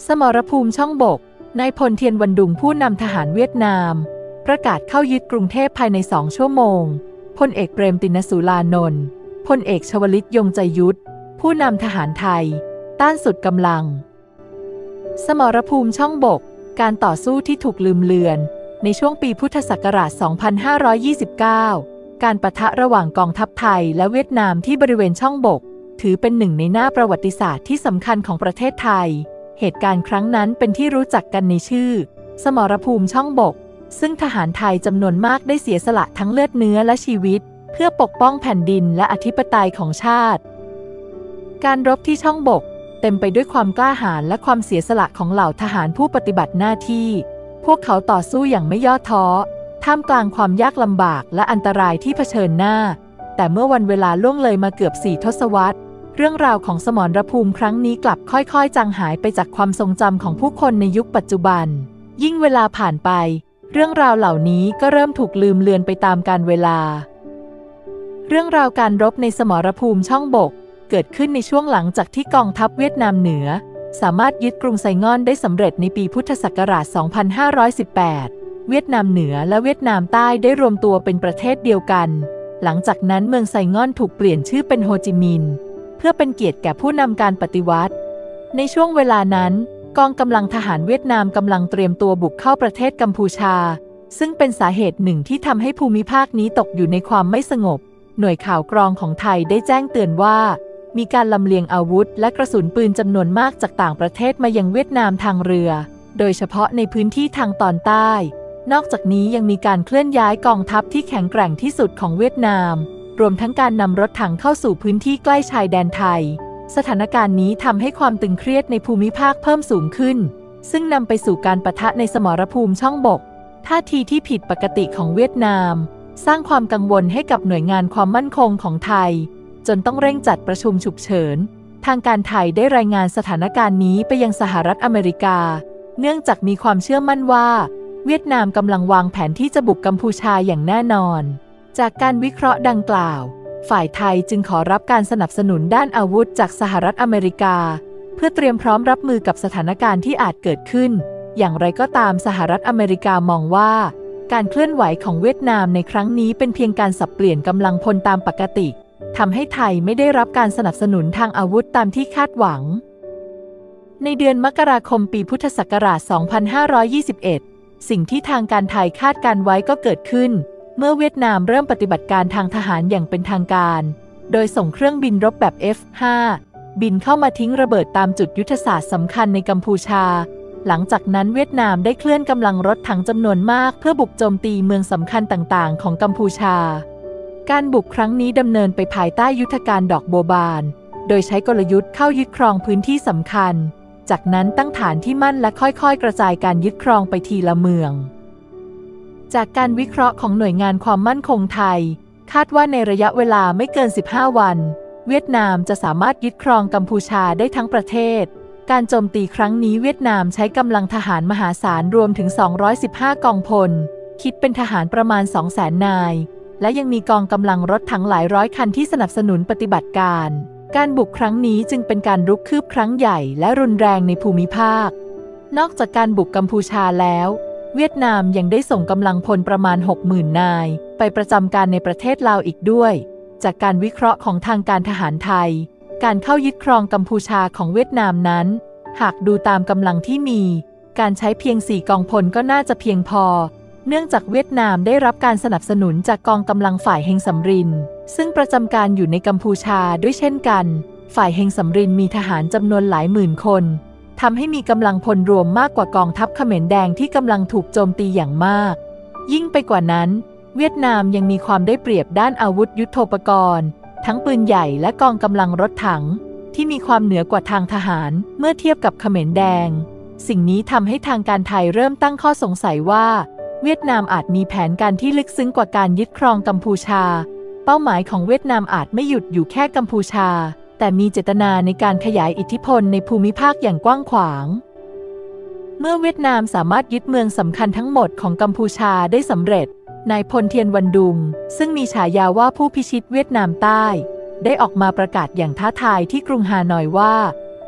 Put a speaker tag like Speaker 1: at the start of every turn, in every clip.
Speaker 1: สมรภูมิช่องบกนายพลเทียนวันดุงผู้นำทหารเวียดนามประกาศเข้ายึดกรุงเทพภายใน2 ชั่วโมงพลเอกเปรมติณสูรานนท์พลเอกชวลิตยงใจยุทธผู้นำทหารไทยต้านสุดกำลังสมรภูมิช่องบกการต่อสู้ที่ถูกลืมเลือนในช่วงปีพุทธศักราช 2529 การปะทะระหว่างกองทัพไทยและเวียดนามที่บริเวณช่องบกถือเป็นหนึ่งในหน้าประวัติศาสตร์ที่สำคัญของประเทศไทยเหตุการณ์ครั้งนั้นเป็นที่รู้จักกันในชื่อสมรภูมิช่องบกซึ่งทหารไทยจำนวนมากได้เสียสละทั้งเลือดเนื้อและชีวิตเพื่อปกป้องแผ่นดินและอธิปไตยของชาติการรบที่ช่องบกเต็มไปด้วยความกล้าหาญและความเสียสละของเหล่าทหารผู้ปฏิบัติหน้าที่พวกเขาต่อสู้อย่างไม่ย่อท้อท่ามกลางความยากลำบากและอันตรายที่เผชิญหน้าแต่เมื่อวันเวลาล่วงเลยมาเกือบ4 ทศวรรษเรื่องราวของสมรภูมิครั้งนี้กลับค่อยๆจางหายไปจากความทรงจำของผู้คนในยุคปัจจุบันยิ่งเวลาผ่านไปเรื่องราวเหล่านี้ก็เริ่มถูกลืมเลือนไปตามกาลเวลาเรื่องราวการรบในสมรภูมิช่องบกเกิดขึ้นในช่วงหลังจากที่กองทัพเวียดนามเหนือสามารถยึดกรุงไซงอนได้สำเร็จในปีพุทธศักราช 2518 เวียดนามเหนือและเวียดนามใต้ได้รวมตัวเป็นประเทศเดียวกันหลังจากนั้นเมืองไซงอนถูกเปลี่ยนชื่อเป็นโฮจิมินห์เพื่อเป็นเกียรติแก่ผู้นำการปฏิวัติในช่วงเวลานั้นกองกำลังทหารเวียดนามกำลังเตรียมตัวบุกเข้าประเทศกัมพูชาซึ่งเป็นสาเหตุหนึ่งที่ทำให้ภูมิภาคนี้ตกอยู่ในความไม่สงบหน่วยข่าวกรองของไทยได้แจ้งเตือนว่ามีการลำเลียงอาวุธและกระสุนปืนจำนวนมากจากต่างประเทศมายังเวียดนามทางเรือโดยเฉพาะในพื้นที่ทางตอนใต้นอกจากนี้ยังมีการเคลื่อนย้ายกองทัพที่แข็งแกร่งที่สุดของเวียดนามรวมทั้งการนำรถถังเข้าสู่พื้นที่ใกล้ชายแดนไทยสถานการณ์นี้ทำให้ความตึงเครียดในภูมิภาคเพิ่มสูงขึ้นซึ่งนำไปสู่การปะทะในสมรภูมิช่องบกท่าทีที่ผิดปกติของเวียดนามสร้างความกังวลให้กับหน่วยงานความมั่นคงของไทยจนต้องเร่งจัดประชุมฉุกเฉินทางการไทยได้รายงานสถานการณ์นี้ไปยังสหรัฐอเมริกาเนื่องจากมีความเชื่อมั่นว่าเวียดนามกำลังวางแผนที่จะบุกกัมพูชาอย่างแน่นอนจากการวิเคราะห์ดังกล่าวฝ่ายไทยจึงขอรับการสนับสนุนด้านอาวุธจากสหรัฐอเมริกาเพื่อเตรียมพร้อมรับมือกับสถานการณ์ที่อาจเกิดขึ้นอย่างไรก็ตามสหรัฐอเมริกามองว่าการเคลื่อนไหวของเวียดนามในครั้งนี้เป็นเพียงการสับเปลี่ยนกำลังพลตามปกติทำให้ไทยไม่ได้รับการสนับสนุนทางอาวุธตามที่คาดหวังในเดือนมกราคมปีพุทธศักราช 2521 สิ่งที่ทางการไทยคาดการไว้ก็เกิดขึ้นเมื่อเวียดนามเริ่มปฏิบัติการทางทหารอย่างเป็นทางการโดยส่งเครื่องบินรบแบบ F-5 บินเข้ามาทิ้งระเบิดตามจุดยุทธศาสตร์สำคัญในกัมพูชาหลังจากนั้นเวียดนามได้เคลื่อนกำลังรถถังจำนวนมากเพื่อบุกโจมตีเมืองสำคัญต่างๆของกัมพูชาการบุกครั้งนี้ดำเนินไปภายใต้ยุทธการดอกบัวบานโดยใช้กลยุทธ์เข้ายึดครองพื้นที่สำคัญจากนั้นตั้งฐานที่มั่นและค่อยๆกระจายการยึดครองไปทีละเมืองจากการวิเคราะห์ของหน่วยงานความมั่นคงไทยคาดว่าในระยะเวลาไม่เกิน15 วันเวียดนามจะสามารถยึดครองกัมพูชาได้ทั้งประเทศการโจมตีครั้งนี้เวียดนามใช้กำลังทหารมหาศาลรวมถึง215 กองพลคิดเป็นทหารประมาณ 200,000 นายและยังมีกองกำลังรถถังหลายร้อยคันที่สนับสนุนปฏิบัติการการบุกครั้งนี้จึงเป็นการรุกคืบครั้งใหญ่และรุนแรงในภูมิภาคนอกจากการบุกกัมพูชาแล้วเวียดนามยังได้ส่งกำลังพลประมาณ 60,000 นายไปประจำการในประเทศลาวอีกด้วยจากการวิเคราะห์ของทางการทหารไทยการเข้ายึดครองกัมพูชาของเวียดนามนั้นหากดูตามกำลังที่มีการใช้เพียง4 กองพลก็น่าจะเพียงพอเนื่องจากเวียดนามได้รับการสนับสนุนจากกองกำลังฝ่ายเฮงสำรินซึ่งประจำการอยู่ในกัมพูชาด้วยเช่นกันฝ่ายเฮงสำรินมีทหารจำนวนหลายหมื่นคนทำให้มีกำลังพลรวมมากกว่ากองทัพเขมรแดงที่กำลังถูกโจมตีอย่างมากยิ่งไปกว่านั้นเวียดนามยังมีความได้เปรียบด้านอาวุธยุทโธปกรณ์ทั้งปืนใหญ่และกองกำลังรถถังที่มีความเหนือกว่าทางทหารเมื่อเทียบกับเขมรแดงสิ่งนี้ทำให้ทางการไทยเริ่มตั้งข้อสงสัยว่าเวียดนามอาจมีแผนการที่ลึกซึ้งกว่าการยึดครองกัมพูชาเป้าหมายของเวียดนามอาจไม่หยุดอยู่แค่กัมพูชาแต่มีเจตนาในการขยายอิทธิพลในภูมิภาคอย่างกว้างขวางเมื่อเวียดนามสามารถยึดเมืองสำคัญทั้งหมดของกัมพูชาได้สำเร็จนายพลเทียนวันดุงซึ่งมีฉายาว่าผู้พิชิตเวียดนามใต้ได้ออกมาประกาศอย่างท้าทายที่กรุงฮานอยว่า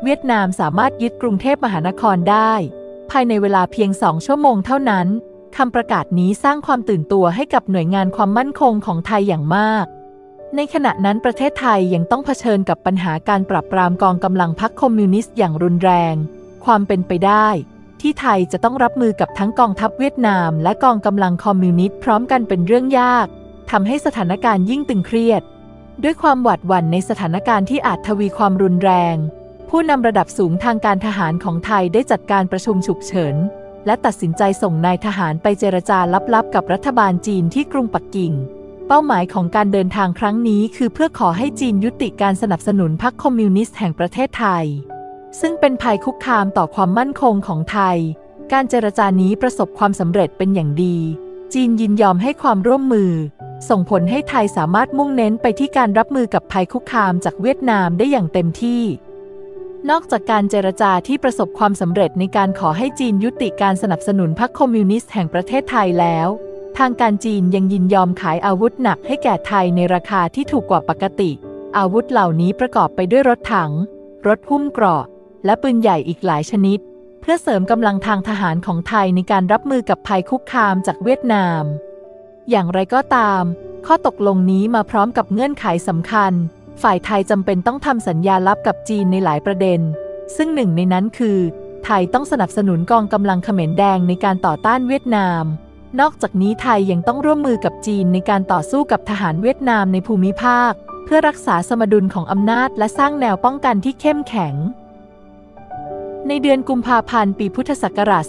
Speaker 1: เวียดนามสามารถยึดกรุงเทพมหานครได้ภายในเวลาเพียง2 ชั่วโมงเท่านั้นคำประกาศนี้สร้างความตื่นตัวให้กับหน่วยงานความมั่นคงของไทยอย่างมากในขณะนั้นประเทศไทยยังต้องเผชิญกับปัญหาการปราบปรามกองกำลังพรรคคอมมิวนิสต์อย่างรุนแรงความเป็นไปได้ที่ไทยจะต้องรับมือกับทั้งกองทัพเวียดนามและกองกำลังคอมมิวนิสต์พร้อมกันเป็นเรื่องยากทำให้สถานการณ์ยิ่งตึงเครียดด้วยความหวาดหวั่นในสถานการณ์ที่อาจทวีความรุนแรงผู้นำระดับสูงทางการทหารของไทยได้จัดการประชุมฉุกเฉินและตัดสินใจส่งนายทหารไปเจรจาลับๆกับรัฐบาลจีนที่กรุงปักกิ่งเป้าหมายของการเดินทางครั้งนี้คือเพื่อขอให้จีนยุติการสนับสนุนพรรคคอมมิวนิสต์แห่งประเทศไทยซึ่งเป็นภัยคุกคามต่อความมั่นคงของไทยการเจรจานี้ประสบความสำเร็จเป็นอย่างดีจีนยินยอมให้ความร่วมมือส่งผลให้ไทยสามารถมุ่งเน้นไปที่การรับมือกับภัยคุกคามจากเวียดนามได้อย่างเต็มที่นอกจากการเจรจาที่ประสบความสำเร็จในการขอให้จีนยุติการสนับสนุนพรรคคอมมิวนิสต์แห่งประเทศไทยแล้วทางการจีนยังยินยอมขายอาวุธหนักให้แก่ไทยในราคาที่ถูกกว่าปกติอาวุธเหล่านี้ประกอบไปด้วยรถถังรถหุ้มเกราะและปืนใหญ่อีกหลายชนิดเพื่อเสริมกำลังทางทหารของไทยในการรับมือกับภัยคุกคามจากเวียดนามอย่างไรก็ตามข้อตกลงนี้มาพร้อมกับเงื่อนไขสำคัญฝ่ายไทยจำเป็นต้องทำสัญญาลับกับจีนในหลายประเด็นซึ่งหนึ่งในนั้นคือไทยต้องสนับสนุนกองกำลังเขมรแดงในการต่อต้านเวียดนามนอกจากนี้ไทยยังต้องร่วมมือกับจีนในการต่อสู้กับทหารเวียดนามในภูมิภาคเพื่อรักษาสมดุลของอำนาจและสร้างแนวป้องกันที่เข้มแข็งในเดือนกุมภาพันธ์ปีพุทธศักราช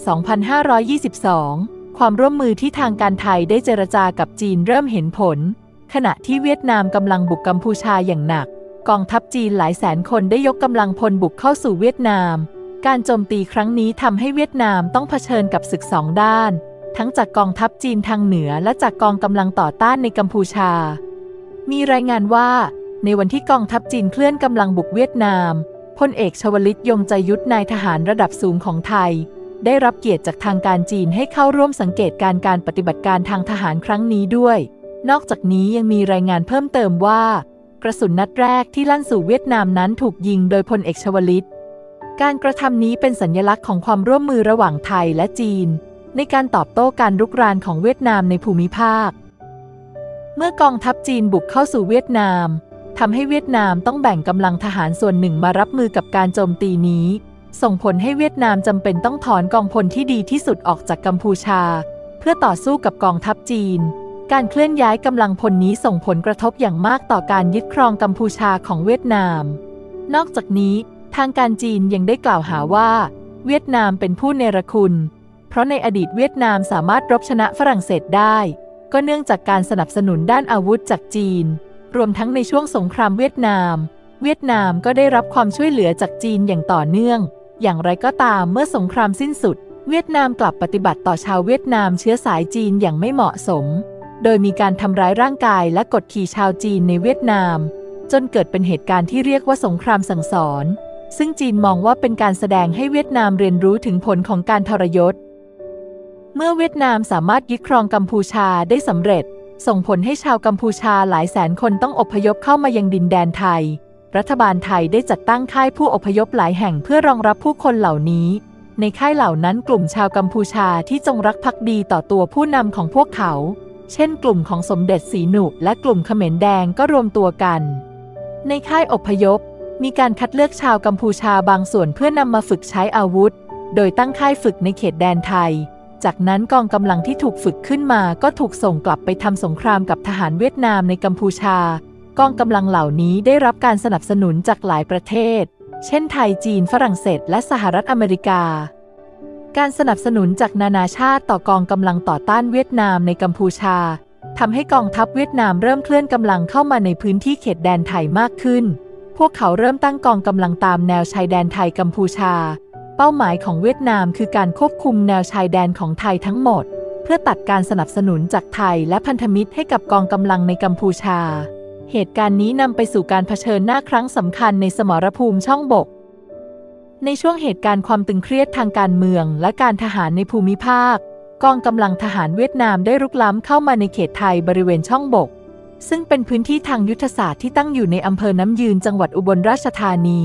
Speaker 1: 2522 ความร่วมมือที่ทางการไทยได้เจรจากับจีนเริ่มเห็นผลขณะที่เวียดนามกำลังบุกกัมพูชาอย่างหนักกองทัพจีนหลายแสนคนได้ยกกำลังพลบุกเข้าสู่เวียดนามการโจมตีครั้งนี้ทำให้เวียดนามต้องเผชิญกับศึกสองด้านทั้งจากกองทัพจีนทางเหนือและจากกองกำลังต่อต้านในกัมพูชามีรายงานว่าในวันที่กองทัพจีนเคลื่อนกำลังบุกเวียดนามพลเอกชวลิตยงใจยุทธนายทหารระดับสูงของไทยได้รับเกียรติจากทางการจีนให้เข้าร่วมสังเกตการปฏิบัติการทางทหารครั้งนี้ด้วยนอกจากนี้ยังมีรายงานเพิ่มเติมว่ากระสุนนัดแรกที่ลั่นสู่เวียดนามนั้นถูกยิงโดยพลเอกชวลิตการกระทำนี้เป็นสัญลักษณ์ของความร่วมมือระหว่างไทยและจีนในการตอบโต้การรุกรานของเวียดนามในภูมิภาคเมื่อกองทัพจีนบุกเข้าสู่เวียดนามทำให้เวียดนามต้องแบ่งกำลังทหารส่วนหนึ่งมารับมือกับการโจมตีนี้ส่งผลให้เวียดนามจำเป็นต้องถอนกองพลที่ดีที่สุดออกจากกัมพูชาเพื่อต่อสู้กับกองทัพจีนการเคลื่อนย้ายกำลังพลนี้ส่งผลกระทบอย่างมากต่อการยึดครองกัมพูชาของเวียดนามนอกจากนี้ทางการจีนยังได้กล่าวหาว่าเวียดนามเป็นผู้เนรคุณเพราะในอดีตเวียดนามสามารถรบชนะฝรั่งเศสได้ก็เนื่องจากการสนับสนุนด้านอาวุธจากจีนรวมทั้งในช่วงสงครามเวียดนามก็ได้รับความช่วยเหลือจากจีนอย่างต่อเนื่องอย่างไรก็ตามเมื่อสงครามสิ้นสุดเวียดนามกลับปฏิบัติต่อชาวเวียดนามเชื้อสายจีนอย่างไม่เหมาะสมโดยมีการทำร้ายร่างกายและกดขี่ชาวจีนในเวียดนามจนเกิดเป็นเหตุการณ์ที่เรียกว่าสงครามสั่งสอนซึ่งจีนมองว่าเป็นการแสดงให้เวียดนามเรียนรู้ถึงผลของการทรยศเมื่อเวียดนามสามารถยึดครองกัมพูชาได้สำเร็จส่งผลให้ชาวกัมพูชาหลายแสนคนต้องอพยพเข้ามายังดินแดนไทยรัฐบาลไทยได้จัดตั้งค่ายผู้อพยพหลายแห่งเพื่อรองรับผู้คนเหล่านี้ในค่ายเหล่านั้นกลุ่มชาวกัมพูชาที่จงรักภักดีต่อตัวผู้นำของพวกเขาเช่นกลุ่มของสมเด็จศรีหนุและกลุ่มเขมรแดงก็รวมตัวกันในค่ายอพยพมีการคัดเลือกชาวกัมพูชาบางส่วนเพื่อนำมาฝึกใช้อาวุธโดยตั้งค่ายฝึกในเขตแดนไทยจากนั้นกองกำลังที่ถูกฝึกขึ้นมาก็ถูกส่งกลับไปทำสงครามกับทหารเวียดนามในกัมพูชากองกำลังเหล่านี้ได้รับการสนับสนุนจากหลายประเทศเช่นไทยจีนฝรั่งเศสและสหรัฐอเมริกาการสนับสนุนจากนานาชาติต่อกองกำลังต่อต้านเวียดนามในกัมพูชาทำให้กองทัพเวียดนามเริ่มเคลื่อนกำลังเข้ามาในพื้นที่เขตแดนไทยมากขึ้นพวกเขาเริ่มตั้งกองกำลังตามแนวชายแดนไทยกัมพูชาเป้าหมายของเวียดนามคือการควบคุมแนวชายแดนของไทยทั้งหมดเพื่อตัดการสนับสนุนจากไทยและพันธมิตรให้กับกองกำลังในกัมพูชาเหตุการณ์นี้นำไปสู่การเผชิญหน้าครั้งสำคัญในสมรภูมิช่องบกในช่วงเหตุการณ์ความตึงเครียดทางการเมืองและการทหารในภูมิภาคกองกำลังทหารเวียดนามได้รุกล้ำเข้ามาในเขตไทยบริเวณช่องบกซึ่งเป็นพื้นที่ทางยุทธศาสตร์ที่ตั้งอยู่ในอำเภอน้ำยืนจังหวัดอุบลราชธานี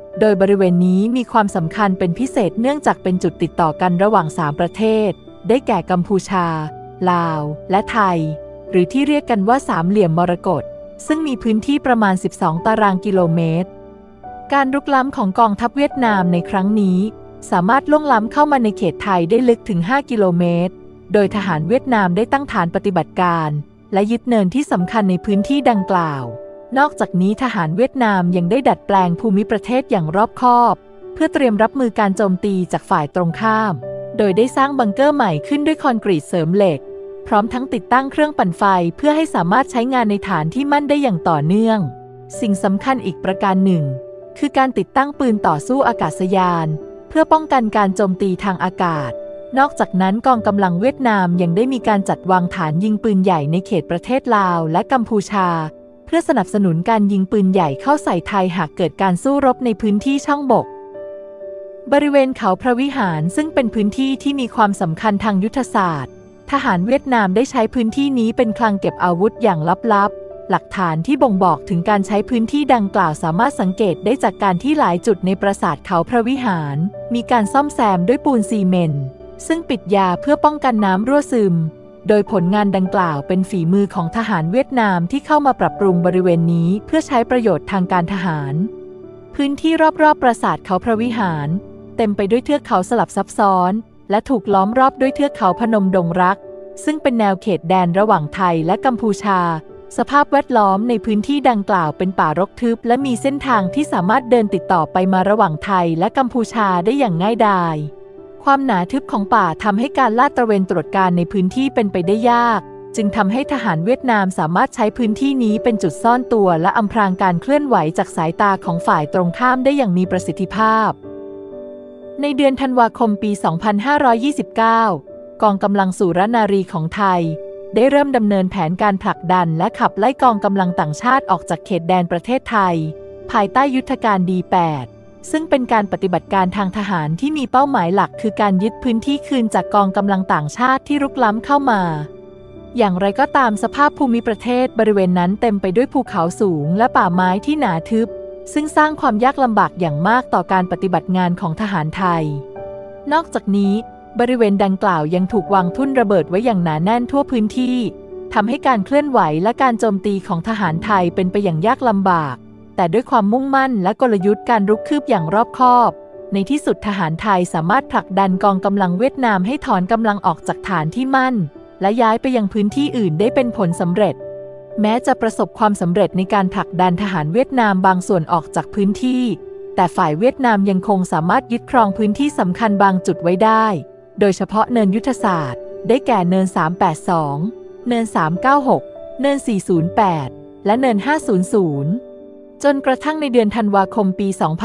Speaker 1: โดยบริเวณนี้มีความสำคัญเป็นพิเศษเนื่องจากเป็นจุดติดต่อกันระหว่าง3ประเทศได้แก่กัมพูชาลาวและไทยหรือที่เรียกกันว่าสามเหลี่ยมมรกตซึ่งมีพื้นที่ประมาณ12ตารางกิโลเมตรการรุกล้ำของกองทัพเวียดนามในครั้งนี้สามารถล่วงล้ำเข้ามาในเขตไทยได้ลึกถึง5กิโลเมตรโดยทหารเวียดนามได้ตั้งฐานปฏิบัติการและยึดเนินที่สำคัญในพื้นที่ดังกล่าวนอกจากนี้ทหารเวียดนามยังได้ดัดแปลงภูมิประเทศอย่างรอบคอบเพื่อเตรียมรับมือการโจมตีจากฝ่ายตรงข้ามโดยได้สร้างบังเกอร์ใหม่ขึ้นด้วยคอนกรีตเสริมเหล็กพร้อมทั้งติดตั้งเครื่องปั่นไฟเพื่อให้สามารถใช้งานในฐานที่มั่นได้อย่างต่อเนื่องสิ่งสำคัญอีกประการหนึ่งคือการติดตั้งปืนต่อสู้อากาศยานเพื่อป้องกันการโจมตีทางอากาศนอกจากนั้นกองกำลังเวียดนามยังได้มีการจัดวางฐานยิงปืนใหญ่ในเขตประเทศลาวและกัมพูชาเพื่อสนับสนุนการยิงปืนใหญ่เข้าใส่ไทยหากเกิดการสู้รบในพื้นที่ช่องบกบริเวณเขาพระวิหารซึ่งเป็นพื้นที่ที่มีความสำคัญทางยุทธศาสตร์ทหารเวียดนามได้ใช้พื้นที่นี้เป็นคลังเก็บอาวุธอย่างลับๆหลักฐานที่บ่งบอกถึงการใช้พื้นที่ดังกล่าวสามารถสังเกตได้จากการที่หลายจุดในปราสาทเขาพระวิหารมีการซ่อมแซมด้วยปูนซีเมนต์ซึ่งปิดยาเพื่อป้องกันน้ำรั่วซึมโดยผลงานดังกล่าวเป็นฝีมือของทหารเวียดนามที่เข้ามาปรับปรุงบริเวณนี้เพื่อใช้ประโยชน์ทางการทหารพื้นที่รอบๆปราสาทเขาพระวิหารเต็มไปด้วยเทือกเขาสลับซับซ้อนและถูกล้อมรอบด้วยเทือกเขาพนมดงรักซึ่งเป็นแนวเขตแดนระหว่างไทยและกัมพูชาสภาพแวดล้อมในพื้นที่ดังกล่าวเป็นป่ารกทึบและมีเส้นทางที่สามารถเดินติดต่อไปมาระหว่างไทยและกัมพูชาได้อย่างง่ายดายความหนาทึบของป่าทำให้การลาดตระเวนตรวจการในพื้นที่เป็นไปได้ยากจึงทำให้ทหารเวียดนามสามารถใช้พื้นที่นี้เป็นจุดซ่อนตัวและอำพรางการเคลื่อนไหวจากสายตาของฝ่ายตรงข้ามได้อย่างมีประสิทธิภาพในเดือนธันวาคมปี 2529 กองกำลังสุรนารีของไทยได้เริ่มดำเนินแผนการผลักดันและขับไล่กองกำลังต่างชาติออกจากเขตแดนประเทศไทยภายใต้ยุทธการ D8 ซึ่งเป็นการปฏิบัติการทางทหารที่มีเป้าหมายหลักคือการยึดพื้นที่คืนจากกองกำลังต่างชาติที่รุกล้ำเข้ามาอย่างไรก็ตามสภาพภูมิประเทศบริเวณนั้นเต็มไปด้วยภูเขาสูงและป่าไม้ที่หนาทึบซึ่งสร้างความยากลำบากอย่างมากต่อการปฏิบัติงานของทหารไทยนอกจากนี้บริเวณดังกล่าวยังถูกวางทุ่นระเบิดไว้อย่างหนาแน่นทั่วพื้นที่ทำให้การเคลื่อนไหวและการโจมตีของทหารไทยเป็นไปอย่างยากลำบากแต่ด้วยความมุ่งมั่นและกลยุทธ์การรุกคืบอย่างรอบคอบในที่สุดทหารไทยสามารถผลักดันกองกำลังเวียดนามให้ถอนกำลังออกจากฐานที่มั่นและย้ายไปยังพื้นที่อื่นได้เป็นผลสำเร็จแม้จะประสบความสำเร็จในการผลักดันทหารเวียดนามบางส่วนออกจากพื้นที่แต่ฝ่ายเวียดนามยังคงสามารถยึดครองพื้นที่สำคัญบางจุดไว้ได้โดยเฉพาะเนินยุทธศาสตร์ได้แก่เนิน382เนิน396เนิน408และเนิน500จนกระทั่งในเดือนธันวาคมปี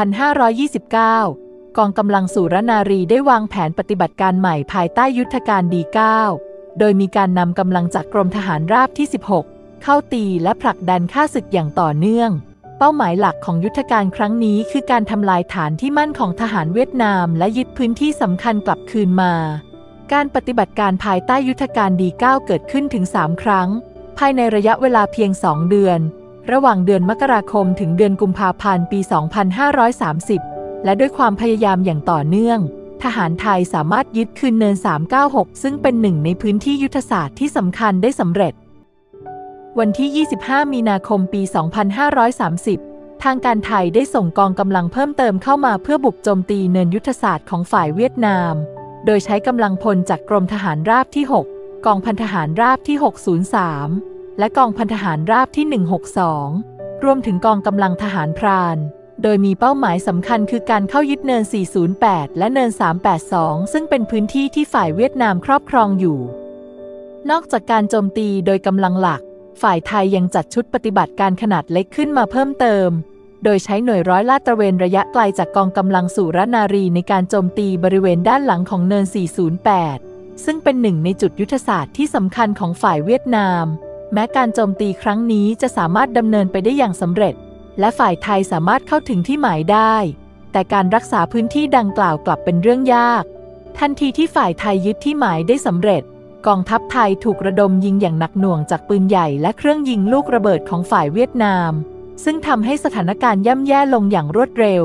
Speaker 1: 2529 กองกำลังสุรนารีได้วางแผนปฏิบัติการใหม่ภายใต้ยุทธการ D9 โดยมีการนำกำลังจากกรมทหารราบที่ 16 เข้าตีและผลักดันฆ่าศึกอย่างต่อเนื่องเป้าหมายหลักของยุทธการครั้งนี้คือการทำลายฐานที่มั่นของทหารเวียดนามและยึดพื้นที่สำคัญกลับคืนมาการปฏิบัติการภายใต้ยุทธการ D9 เกิดขึ้นถึง3ครั้งภายในระยะเวลาเพียง2เดือนระหว่างเดือนมกราคมถึงเดือนกุมภาพันธ์ปี 2530 และด้วยความพยายามอย่างต่อเนื่องทหารไทยสามารถยึดคืนเนิน396ซึ่งเป็นหนึ่งในพื้นที่ยุทธศาสตร์ที่สำคัญได้สำเร็จวันที่ 25 มีนาคมปี 2530 ทางการไทยได้ส่งกองกำลังเพิ่มเติมเข้ามาเพื่อบุกโจมตีเนินยุทธศาสตร์ของฝ่ายเวียดนามโดยใช้กำลังพลจากกรมทหารราบที่ 6 กองพันทหารราบที่ 603 และกองพันทหารราบที่ 162 รวมถึงกองกำลังทหารพรานโดยมีเป้าหมายสำคัญคือการเข้ายึดเนิน 408 และเนิน 382 ซึ่งเป็นพื้นที่ที่ฝ่ายเวียดนามครอบครองอยู่นอกจากการโจมตีโดยกำลังหลักฝ่ายไทยยังจัดชุดปฏิบัติการขนาดเล็กขึ้นมาเพิ่มเติมโดยใช้หน่วยร้อยลาดตระเวนระยะไกลจากกองกำลังสุรนารีในการโจมตีบริเวณด้านหลังของเนิน 408 ซึ่งเป็นหนึ่งในจุดยุทธศาสตร์ที่สำคัญของฝ่ายเวียดนามแม้การโจมตีครั้งนี้จะสามารถดำเนินไปได้อย่างสำเร็จและฝ่ายไทยสามารถเข้าถึงที่หมายได้แต่การรักษาพื้นที่ดังกล่าวกลับเป็นเรื่องยากทันทีที่ฝ่ายไทยยึดที่หมายได้สำเร็จกองทัพไทยถูกระดมยิงอย่างหนักหน่วงจากปืนใหญ่และเครื่องยิงลูกระเบิดของฝ่ายเวียดนามซึ่งทำให้สถานการณ์ย่ำแย่ลงอย่างรวดเร็ว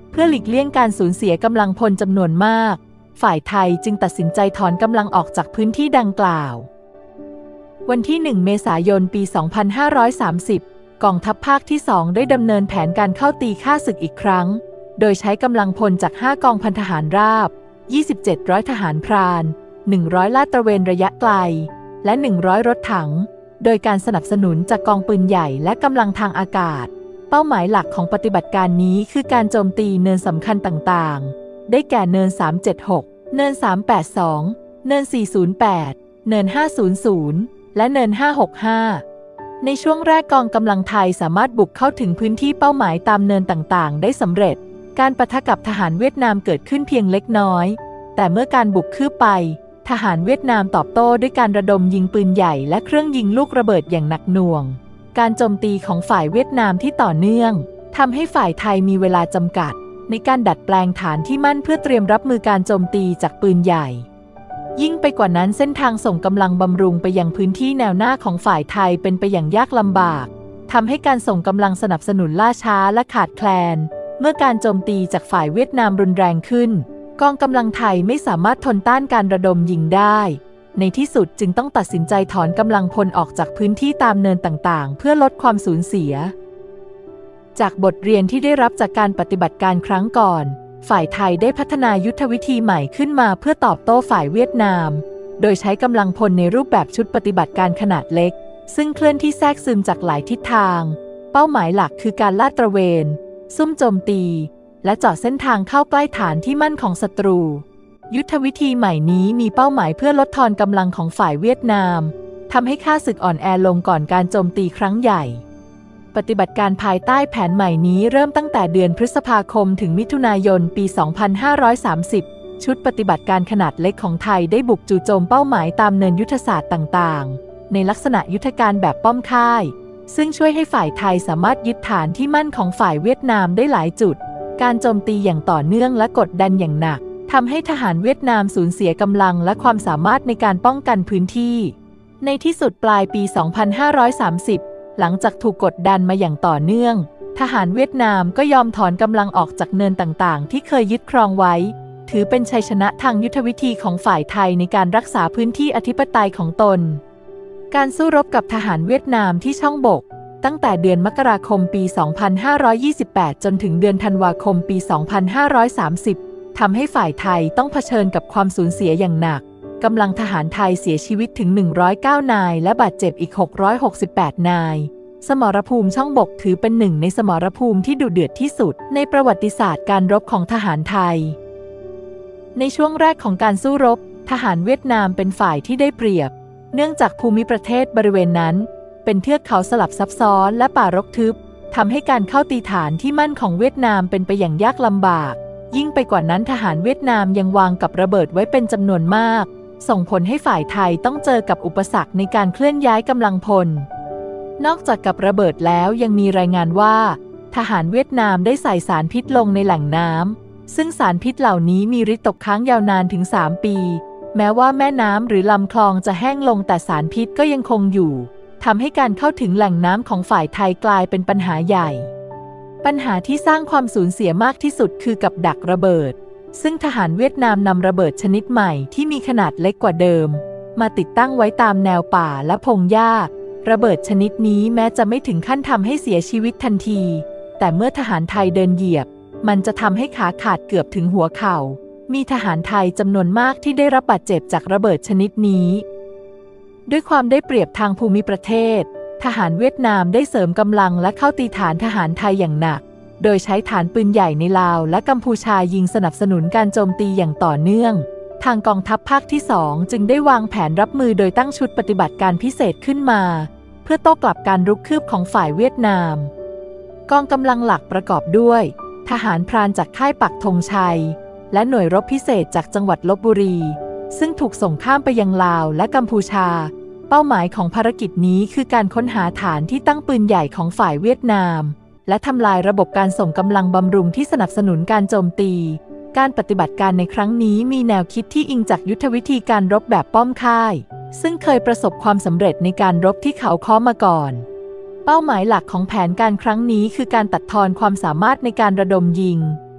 Speaker 1: เพื่อหลีกเลี่ยงการสูญเสียกำลังพลจำนวนมากฝ่ายไทยจึงตัดสินใจถอนกำลังออกจากพื้นที่ดังกล่าววันที่ 1 เมษายน ปี 2530 กองทัพภาคที่ 2 ได้ดำเนินแผนการเข้าตีฆ่าศึกอีกครั้งโดยใช้กำลังพลจาก 5 กองพันทหารราบ 27 ร้อยทหารพราน 100 ลาดตระเวนระยะไกล และ 100 รถถัง โดยการสนับสนุนจากกองปืนใหญ่และกำลังทางอากาศเป้าหมายหลักของปฏิบัติการนี้คือการโจมตีเนินสำคัญต่างๆได้แก่เนิน 376 เนิน 382 เนิน 408 เนิน 500 และเนิน 565 ในช่วงแรกกองกำลังไทยสามารถบุกเข้าถึงพื้นที่เป้าหมายตามเนินต่างๆได้สำเร็จการปะทะกับทหารเวียดนามเกิดขึ้นเพียงเล็กน้อยแต่เมื่อการบุกคืบไปทหารเวียดนามตอบโต้ด้วยการระดมยิงปืนใหญ่และเครื่องยิงลูกระเบิดอย่างหนักหน่วงการโจมตีของฝ่ายเวียดนามที่ต่อเนื่องทำให้ฝ่ายไทยมีเวลาจำกัดในการดัดแปลงฐานที่มั่นเพื่อเตรียมรับมือการโจมตีจากปืนใหญ่ยิ่งไปกว่านั้นเส้นทางส่งกำลังบำรุงไปยังพื้นที่แนวหน้าของฝ่ายไทยเป็นไปอย่างยากลำบากทำให้การส่งกำลังสนับสนุนล่าช้าและขาดแคลนเมื่อการโจมตีจากฝ่ายเวียดนามรุนแรงขึ้นกองกำลังไทยไม่สามารถทนต้านการระดมยิงได้ในที่สุดจึงต้องตัดสินใจถอนกำลังพลออกจากพื้นที่ตามเนินต่างๆเพื่อลดความสูญเสียจากบทเรียนที่ได้รับจากการปฏิบัติการครั้งก่อนฝ่ายไทยได้พัฒนายุทธวิธีใหม่ขึ้นมาเพื่อตอบโต้ฝ่ายเวียดนามโดยใช้กำลังพลในรูปแบบชุดปฏิบัติการขนาดเล็กซึ่งเคลื่อนที่แทรกซึมจากหลายทิศทางเป้าหมายหลักคือการลาดตระเวนซุ่มโจมตีและเจาะเส้นทางเข้าใกล้ฐานที่มั่นของศัตรูยุทธวิธีใหม่นี้มีเป้าหมายเพื่อลดทอนกำลังของฝ่ายเวียดนามทำให้ข้าศึกอ่อนแอลงก่อนการโจมตีครั้งใหญ่ปฏิบัติการภายใต้แผนใหม่นี้เริ่มตั้งแต่เดือนพฤษภาคมถึงมิถุนายนปี 2530 ชุดปฏิบัติการขนาดเล็กของไทยได้บุกจู่โจมเป้าหมายตามเนินยุทธศาสตร์ต่างๆในลักษณะยุทธการแบบป้อมค่ายซึ่งช่วยให้ฝ่ายไทยสามารถยึดฐานที่มั่นของฝ่ายเวียดนามได้หลายจุดการโจมตีอย่างต่อเนื่องและกดดันอย่างหนักทำให้ทหารเวียดนามสูญเสียกำลังและความสามารถในการป้องกันพื้นที่ในที่สุดปลายปี 2530 หลังจากถูกกดดันมาอย่างต่อเนื่องทหารเวียดนามก็ยอมถอนกำลังออกจากเนินต่างๆที่เคยยึดครองไว้ถือเป็นชัยชนะทางยุทธวิธีของฝ่ายไทยในการรักษาพื้นที่อธิปไตยของตนการสู้รบกับทหารเวียดนามที่ช่องบกตั้งแต่เดือนมกราคมปี 2528 จนถึงเดือนธันวาคมปี 2530 ทำให้ฝ่ายไทยต้องเผชิญกับความสูญเสียอย่างหนักกำลังทหารไทยเสียชีวิตถึง 109 นายและบาดเจ็บอีก 668 นายสมรภูมิช่องบกถือเป็นหนึ่งในสมรภูมิที่ดุเดือดที่สุดในประวัติศาสตร์การรบของทหารไทยในช่วงแรกของการสู้รบทหารเวียดนามเป็นฝ่ายที่ได้เปรียบเนื่องจากภูมิประเทศบริเวณนั้นเป็นเทือกเขาสลับซับซ้อนและป่ารกทึบทำให้การเข้าตีฐานที่มั่นของเวียดนามเป็นไปอย่างยากลำบากยิ่งไปกว่านั้นทหารเวียดนามยังวางกับระเบิดไว้เป็นจำนวนมากส่งผลให้ฝ่ายไทยต้องเจอกับอุปสรรคในการเคลื่อนย้ายกำลังพลนอกจากกับระเบิดแล้วยังมีรายงานว่าทหารเวียดนามได้ใส่สารพิษลงในแหล่งน้ำซึ่งสารพิษเหล่านี้มีฤทธิ์ตกค้างยาวนานถึง 3 ปีแม้ว่าแม่น้ำหรือลำคลองจะแห้งลงแต่สารพิษก็ยังคงอยู่ทำให้การเข้าถึงแหล่งน้ำของฝ่ายไทยกลายเป็นปัญหาใหญ่ปัญหาที่สร้างความสูญเสียมากที่สุดคือกับดักระเบิดซึ่งทหารเวียดนามนำระเบิดชนิดใหม่ที่มีขนาดเล็กกว่าเดิมมาติดตั้งไว้ตามแนวป่าและพงหญ้าระเบิดชนิดนี้แม้จะไม่ถึงขั้นทำให้เสียชีวิตทันทีแต่เมื่อทหารไทยเดินเหยียบมันจะทำให้ขาขาดเกือบถึงหัวเข่ามีทหารไทยจำนวนมากที่ได้รับบาดเจ็บจากระเบิดชนิดนี้ด้วยความได้เปรียบทางภูมิประเทศทหารเวียดนามได้เสริมกำลังและเข้าตีฐานทหารไทยอย่างหนักโดยใช้ฐานปืนใหญ่ในลาวและกัมพูชายิงสนับสนุนการโจมตีอย่างต่อเนื่องทางกองทัพภาคที่ 2จึงได้วางแผนรับมือโดยตั้งชุดปฏิบัติการพิเศษขึ้นมาเพื่อโต้กลับการรุกคืบของฝ่ายเวียดนามกองกำลังหลักประกอบด้วยทหารพรานจากค่ายปักธงชัยและหน่วยรบพิเศษจากจังหวัดลพบุรีซึ่งถูกส่งข้ามไปยังลาวและกัมพูชาเป้าหมายของภารกิจนี้คือการค้นหาฐานที่ตั้งปืนใหญ่ของฝ่ายเวียดนามและทำลายระบบการส่งกำลังบำรุงที่สนับสนุนการโจมตีการปฏิบัติการในครั้งนี้มีแนวคิดที่อิงจากยุทธวิธีการรบแบบป้อมค่ายซึ่งเคยประสบความสำเร็จในการรบที่เขาค้อมาก่อนเป้าหมายหลักของแผนการครั้งนี้คือการตัดทอนความสามารถในการระดมยิง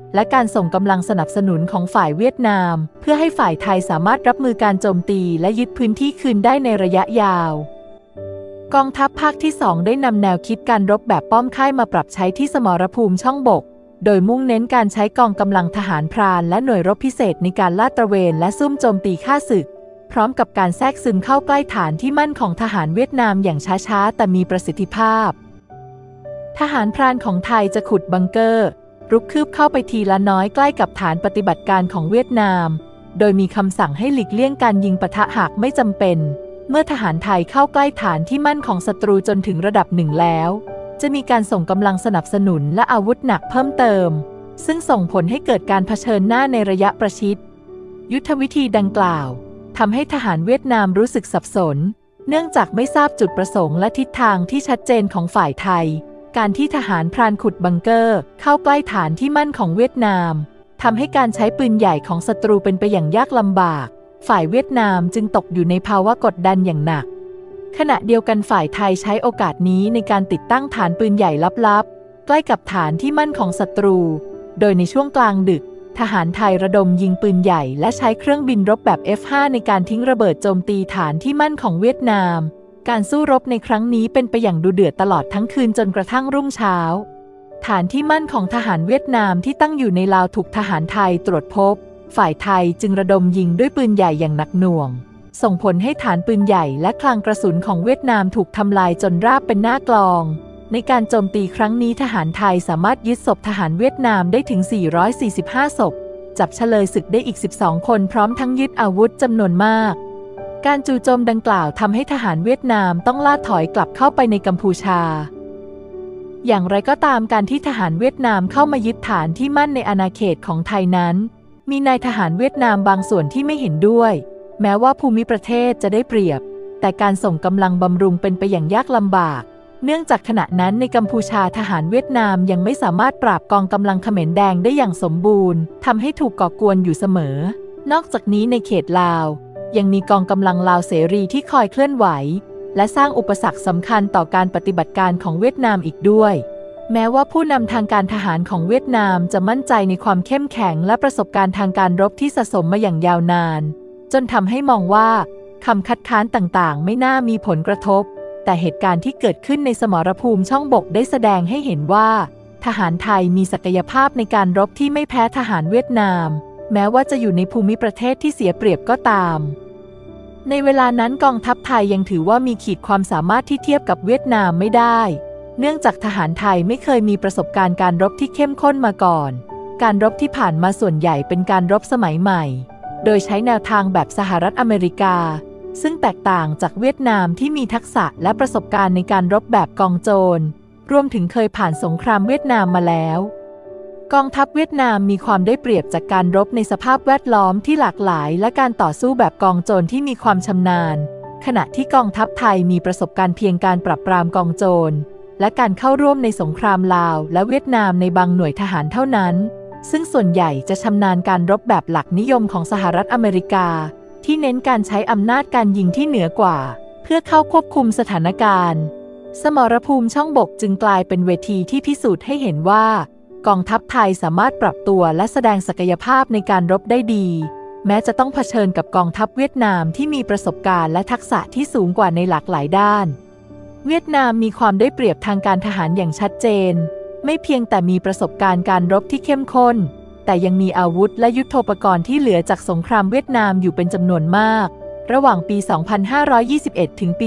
Speaker 1: และการส่งกำลังสนับสนุนของฝ่ายเวียดนามเพื่อให้ฝ่ายไทยสามารถรับมือการโจมตีและยึดพื้นที่คืนได้ในระยะยาวกองทัพภาคที่ 2ได้นำแนวคิดการรบแบบป้อมค่ายมาปรับใช้ที่สมรภูมิช่องบกโดยมุ่งเน้นการใช้กองกำลังทหารพรานและหน่วยรบพิเศษในการลาดตระเวนและซุ่มโจมตีฆ่าศึกพร้อมกับการแทรกซึมเข้าใกล้ฐานที่มั่นของทหารเวียดนามอย่างช้าๆแต่มีประสิทธิภาพทหารพรานของไทยจะขุดบังเกอร์รุกคืบเข้าไปทีละน้อยใกล้กับฐานปฏิบัติการของเวียดนามโดยมีคำสั่งให้หลีกเลี่ยงการยิงปะทะหากไม่จำเป็นเมื่อทหารไทยเข้าใกล้ฐานที่มั่นของศัตรูจนถึงระดับหนึ่งแล้วจะมีการส่งกำลังสนับสนุนและอาวุธหนักเพิ่มเติมซึ่งส่งผลให้เกิดการเผชิญหน้าในระยะประชิดยุทธวิธีดังกล่าวทำให้ทหารเวียดนามรู้สึกสับสนเนื่องจากไม่ทราบจุดประสงค์และทิศทางที่ชัดเจนของฝ่ายไทยการที่ทหารพรานขุดบังเกอร์เข้าใกล้ฐานที่มั่นของเวียดนามทำให้การใช้ปืนใหญ่ของศัตรูเป็นไปอย่างยากลำบากฝ่ายเวียดนามจึงตกอยู่ในภาวะกดดันอย่างหนักขณะเดียวกันฝ่ายไทยใช้โอกาสนี้ในการติดตั้งฐานปืนใหญ่ลับๆใกล้กับฐานที่มั่นของศัตรูโดยในช่วงกลางดึกทหารไทยระดมยิงปืนใหญ่และใช้เครื่องบินรบแบบ F5 ในการทิ้งระเบิดโจมตีฐานที่มั่นของเวียดนามการสู้รบในครั้งนี้เป็นไปอย่างดุเดือดตลอดทั้งคืนจนกระทั่งรุ่งเช้าฐานที่มั่นของทหารเวียดนามที่ตั้งอยู่ในลาวถูกทหารไทยตรวจพบฝ่ายไทยจึงระดมยิงด้วยปืนใหญ่อย่างหนักหน่วงส่งผลให้ฐานปืนใหญ่และคลังกระสุนของเวียดนามถูกทำลายจนราบเป็นหน้ากลองในการโจมตีครั้งนี้ทหารไทยสามารถยึดศพทหารเวียดนามได้ถึง445ศพจับเฉลยศึกได้อีก12คนพร้อมทั้งยึดอาวุธจำนวนมากการจู่โจมดังกล่าวทำให้ทหารเวียดนามต้องล่าถอยกลับเข้าไปในกัมพูชาอย่างไรก็ตามการที่ทหารเวียดนามเข้ามายึดฐานที่มั่นในอาณาเขตของไทยนั้นมีนายทหารเวียดนามบางส่วนที่ไม่เห็นด้วยแม้ว่าภูมิประเทศจะได้เปรียบแต่การส่งกำลังบำรุงเป็นไปอย่างยากลำบากเนื่องจากขณะนั้นในกัมพูชาทหารเวียดนามยังไม่สามารถปราบกองกำลังเขมรแดงได้อย่างสมบูรณ์ทำให้ถูกก่อกวนอยู่เสมอนอกจากนี้ในเขตลาวยังมีกองกำลังลาวเสรีที่คอยเคลื่อนไหวและสร้างอุปสรรคสำคัญต่อการปฏิบัติการของเวียดนามอีกด้วยแม้ว่าผู้นำทางการทหารของเวียดนามจะมั่นใจในความเข้มแข็งและประสบการณ์ทางการรบที่สะสมมาอย่างยาวนานจนทำให้มองว่าคำคัดค้านต่างๆไม่น่ามีผลกระทบแต่เหตุการณ์ที่เกิดขึ้นในสมรภูมิช่องบกได้แสดงให้เห็นว่าทหารไทยมีศักยภาพในการรบที่ไม่แพ้ทหารเวียดนามแม้ว่าจะอยู่ในภูมิประเทศที่เสียเปรียบก็ตามในเวลานั้นกองทัพไทยยังถือว่ามีขีดความสามารถที่เทียบกับเวียดนามไม่ได้เนื่องจากทหารไทยไม่เคยมีประสบการณ์การรบที่เข้มข้นมาก่อนการรบที่ผ่านมาส่วนใหญ่เป็นการรบสมัยใหม่โดยใช้แนวทางแบบสหรัฐอเมริกาซึ่งแตกต่างจากเวียดนามที่มีทักษะและประสบการณ์ในการรบแบบกองโจรรวมถึงเคยผ่านสงครามเวียดนามมาแล้วกองทัพเวียดนามมีความได้เปรียบจากการรบในสภาพแวดล้อมที่หลากหลายและการต่อสู้แบบกองโจรที่มีความชำนาญขณะที่กองทัพไทยมีประสบการณ์เพียงการปราบปรามกองโจรและการเข้าร่วมในสงครามลาวและเวียดนามในบางหน่วยทหารเท่านั้นซึ่งส่วนใหญ่จะชำนาญการรบแบบหลักนิยมของสหรัฐอเมริกาที่เน้นการใช้อำนาจการยิงที่เหนือกว่าเพื่อเข้าควบคุมสถานการณ์สมรภูมิช่องบกจึงกลายเป็นเวทีที่พิสูจน์ให้เห็นว่ากองทัพไทยสามารถปรับตัวและแสดงศักยภาพในการรบได้ดีแม้จะต้องเผชิญกับกองทัพเวียดนามที่มีประสบการณ์และทักษะที่สูงกว่าในหลากหลายด้านเวียดนามมีความได้เปรียบทางการทหารอย่างชัดเจนไม่เพียงแต่มีประสบการณ์การรบที่เข้มข้นแต่ยังมีอาวุธและยุทโธปกรณ์ที่เหลือจากสงครามเวียดนามอยู่เป็นจำนวนมากระหว่างปี 2521 ถึงปี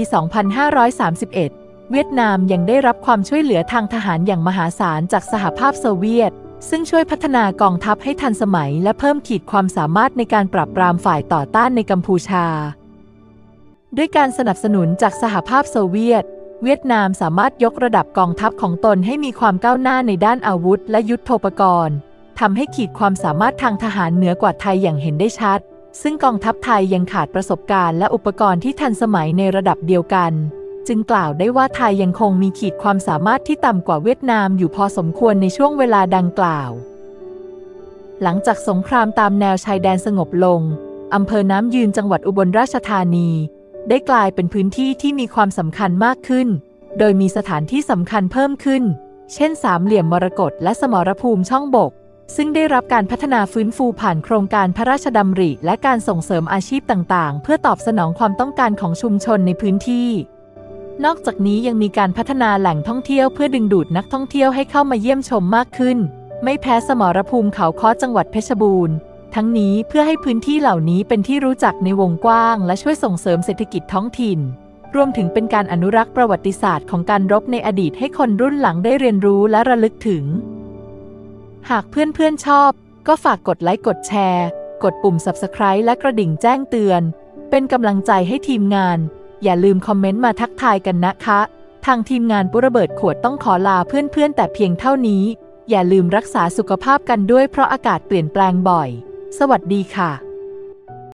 Speaker 1: 2531 เวียดนามยังได้รับความช่วยเหลือทางทหารอย่างมหาศาลจากสหภาพโซเวียตซึ่งช่วยพัฒนากองทัพให้ทันสมัยและเพิ่มขีดความสามารถในการปราบปรามฝ่ายต่อต้านในกัมพูชาด้วยการสนับสนุนจากสหภาพโซเวียตเวียดนามสามารถยกระดับกองทัพของตนให้มีความก้าวหน้าในด้านอาวุธและยุทโธปกรณ์ทำให้ขีดความสามารถทางทหารเหนือกว่าไทยอย่างเห็นได้ชัดซึ่งกองทัพไทยยังขาดประสบการณ์และอุปกรณ์ที่ทันสมัยในระดับเดียวกันจึงกล่าวได้ว่าไทยยังคงมีขีดความสามารถที่ต่ำกว่าเวียดนามอยู่พอสมควรในช่วงเวลาดังกล่าวหลังจากสงครามตามแนวชายแดนสงบลงอำเภอน้ำยืนจังหวัดอุบลราชธานีได้กลายเป็นพื้นที่ที่มีความสำคัญมากขึ้นโดยมีสถานที่สำคัญเพิ่มขึ้นเช่นสามเหลี่ยมมรกตและสมรภูมิช่องบกซึ่งได้รับการพัฒนาฟื้นฟูผ่านโครงการพระราชดำริและการส่งเสริมอาชีพต่างๆเพื่อตอบสนองความต้องการของชุมชนในพื้นที่นอกจากนี้ยังมีการพัฒนาแหล่งท่องเที่ยวเพื่อดึงดูดนักท่องเที่ยวให้เข้ามาเยี่ยมชมมากขึ้นไม่แพ้สมรภูมิเขาค้อจังหวัดเพชรบูรณ์ทั้งนี้เพื่อให้พื้นที่เหล่านี้เป็นที่รู้จักในวงกว้างและช่วยส่งเสริมเศรษฐกิจท้องถิ่นรวมถึงเป็นการอนุรักษ์ประวัติศาสตร์ของการรบในอดีตให้คนรุ่นหลังได้เรียนรู้และระลึกถึงหากเพื่อนๆชอบก็ฝากกดไลค์กดแชร์กดปุ่ม Subscribe และกระดิ่งแจ้งเตือนเป็นกำลังใจให้ทีมงานอย่าลืมคอมเมนต์มาทักทายกันนะคะทางทีมงานปุระเบิดขวดต้องขอลาเพื่อนๆแต่เพียงเท่านี้อย่าลืมรักษาสุขภาพกันด้วยเพราะอากาศเปลี่ยนแปลงบ่อยสวัสดีค่ะ